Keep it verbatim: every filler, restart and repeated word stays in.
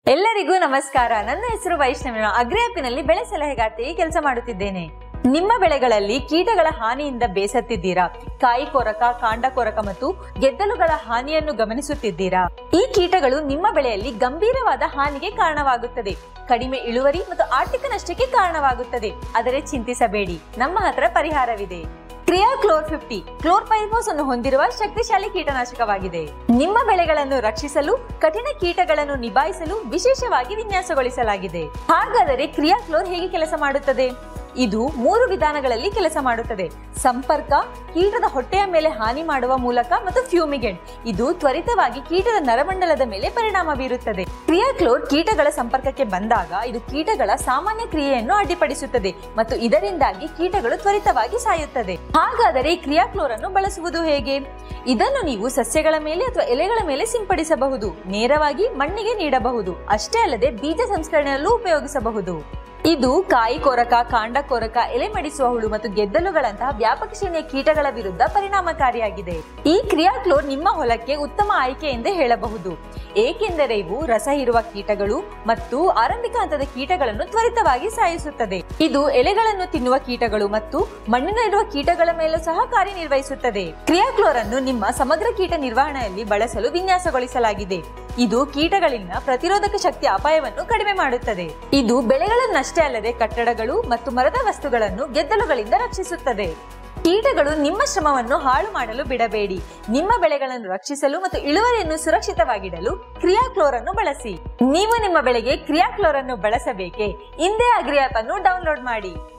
ಎಲ್ಲರಿಗೂ ನಮಸ್ಕಾರ. ನನ್ನ ಹೆಸರು ವೈಷ್ಣವಿ. ಅಗ್ರಿ ಆ್ಯಪಿನಲ್ಲಿ ಬೆಳೆ ಸಲಹೆಗಾರ್ತಿಯಾಗಿ ಕೆಲಸ ಮಾಡುತ್ತಿದ್ದೇನೆ. ನಿಮ್ಮ ಬೆಳೆಗಳಲ್ಲಿ ಕೀಟಗಳ ಹಾನಿಯಿಂದ ಬೇಸತ್ತಿದ್ದೀರಾ? ಕಾಯಿ ಕೊರಕ, ಕಾಂಡ ಕೊರಕ ಮತ್ತು ಗೆದ್ದಲುಗಳ ಹಾನಿಯನ್ನು ಗಮನಿಸುತ್ತಿದ್ದೀರಾ? ಈ ಕೀಟಗಳು ನಿಮ್ಮ ಬೆಳೆಯಲ್ಲಿ ಗಂಭೀರವಾದ ಹಾನಿಗೆ ಕಾರಣವಾಗುತ್ತದೆ. ಕಡಿಮೆ ಇಳುವರಿ ಮತ್ತು ಆರ್ಥಿಕ ನಷ್ಟಕ್ಕೆ ಕಾರಣವಾಗುತ್ತದೆ. ಆದರೆ ಚಿಂತಿಸಬೇಡಿ, ನಮ್ಮ ಹತ್ರ ಪರಿಹಾರವಿದೆ. ಕ್ರಿಯಾ ಕ್ಲೋರ್ ಫಿಫ್ಟಿ ಕ್ಲೋರ್ಪೈರಿಫಾಸ್ ಅನ್ನು ಹೊಂದಿರುವ ಶಕ್ತಿಶಾಲಿ ಕೀಟನಾಶಕವಾಗಿದೆ. ನಿಮ್ಮ ಬೆಳೆಗಳನ್ನು ರಕ್ಷಿಸಲು, ಕಠಿಣ ಕೀಟಗಳನ್ನು ನಿಭಾಯಿಸಲು ವಿಶೇಷವಾಗಿ ವಿನ್ಯಾಸಗೊಳಿಸಲಾಗಿದೆ. ಹಾಗಾದರೆ ಕ್ರಿಯಾ ಕ್ಲೋರ್ ಹೇಗೆ ಕೆಲಸ ಮಾಡುತ್ತದೆ? ಇದು ಮೂರು ವಿಧಾನಗಳಲ್ಲಿ ಕೆಲಸ ಮಾಡುತ್ತದೆ. ಸಂಪರ್ಕ, ಕೀಟದ ಹೊಟ್ಟೆಯ ಮೇಲೆ ಹಾನಿ ಮಾಡುವ ಮೂಲಕ, ಮತ್ತು ಫ್ಯೂಮಿಗೆಂಟ್. ಇದು ತ್ವರಿತವಾಗಿ ಕೀಟದ ನರಮಂಡಲದ ಮೇಲೆ ಪರಿಣಾಮ ಬೀರುತ್ತದೆ. ಕ್ರಿಯಾಕ್ಲೋರ್ ಕೀಟಗಳ ಸಂಪರ್ಕಕ್ಕೆ ಬಂದಾಗ ಇದು ಕೀಟಗಳ ಸಾಮಾನ್ಯ ಕ್ರಿಯೆಯನ್ನು ಅಡ್ಡಿಪಡಿಸುತ್ತದೆ ಮತ್ತು ಇದರಿಂದಾಗಿ ಕೀಟಗಳು ತ್ವರಿತವಾಗಿ ಸಾಯುತ್ತದೆ. ಹಾಗಾದರೆ ಈ ಕ್ರಿಯಾಕ್ಲೋರ್ ಅನ್ನು ಬಳಸುವುದು ಹೇಗೆ? ಇದನ್ನು ನೀವು ಸಸ್ಯಗಳ ಮೇಲೆ ಅಥವಾ ಎಲೆಗಳ ಮೇಲೆ ಸಿಂಪಡಿಸಬಹುದು. ನೇರವಾಗಿ ಮಣ್ಣಿಗೆ ನೀಡಬಹುದು. ಅಷ್ಟೇ ಅಲ್ಲದೆ ಬೀಜ ಸಂಸ್ಕರಣೆಯಲ್ಲೂ ಉಪಯೋಗಿಸಬಹುದು. ಇದು ಕಾಯಿ ಕೊರಕ, ಕಾಂಡ ಕೊರಕ, ಎಲೆ ಮಡಿಸುವ ಹುಳು ಮತ್ತು ಗೆದ್ದಲುಗಳಂತಹ ವ್ಯಾಪಕ ಶ್ರೇಣಿಯ ಕೀಟಗಳ ವಿರುದ್ಧ ಪರಿಣಾಮಕಾರಿಯಾಗಿದೆ. ಈ ಕ್ರಿಯಾಕ್ಲೋರ್ ನಿಮ್ಮ ಹೊಲಕ್ಕೆ ಉತ್ತಮ ಆಯ್ಕೆ ಎಂದೇ ಹೇಳಬಹುದು, ಏಕೆಂದರೆ ಇವು ರಸ ಹೀರುವ ಕೀಟಗಳು ಮತ್ತು ಆರಂಭಿಕ ಹಂತದ ಕೀಟಗಳನ್ನು ತ್ವರಿತವಾಗಿ ಸಾಯಿಸುತ್ತದೆ. ಇದು ಎಲೆಗಳನ್ನು ತಿನ್ನುವ ಕೀಟಗಳು ಮತ್ತು ಮಣ್ಣಿನಲ್ಲಿರುವ ಕೀಟಗಳ ಮೇಲೂ ಸಹ ಕಾರ್ಯನಿರ್ವಹಿಸುತ್ತದೆ. ಕ್ರಿಯಾಕ್ಲೋರ್ ಅನ್ನು ನಿಮ್ಮ ಸಮಗ್ರ ಕೀಟ ನಿರ್ವಹಣೆಯಲ್ಲಿ ಬಳಸಲು ವಿನ್ಯಾಸಗೊಳಿಸಲಾಗಿದೆ. ಇದು ಕೀಟಗಳಿಂದ ಪ್ರತಿರೋಧಕ ಶಕ್ತಿಯ ಅಪಾಯವನ್ನು ಕಡಿಮೆ ಮಾಡುತ್ತದೆ. ಇದು ಬೆಳೆಗಳನ್ನಷ್ಟೇ ಅಲ್ಲದೆ ಕಟ್ಟಡಗಳು ಮತ್ತು ಮರದ ವಸ್ತುಗಳನ್ನು ಗೆದ್ದಲುಗಳಿಂದ ರಕ್ಷಿಸುತ್ತದೆ. ಕೀಟಗಳು ನಿಮ್ಮ ಶ್ರಮವನ್ನು ಹಾಳು ಮಾಡಲು ಬಿಡಬೇಡಿ. ನಿಮ್ಮ ಬೆಳೆಗಳನ್ನು ರಕ್ಷಿಸಲು ಮತ್ತು ಇಳುವರಿಯನ್ನು ಸುರಕ್ಷಿತವಾಗಿಡಲು ಕ್ರಿಯಾಕ್ಲೋರ್ ಅನ್ನು ಬಳಸಿ. ನೀವು ನಿಮ್ಮ ಬೆಳೆಗೆ ಕ್ರಿಯಾಕ್ಲೋರ್ ಅನ್ನು ಬಳಸಬೇಕೇ? ಇಂದೇ ಅಗ್ರಿ ಆ್ಯಪ್ ಅನ್ನು ಡೌನ್ಲೋಡ್ ಮಾಡಿ.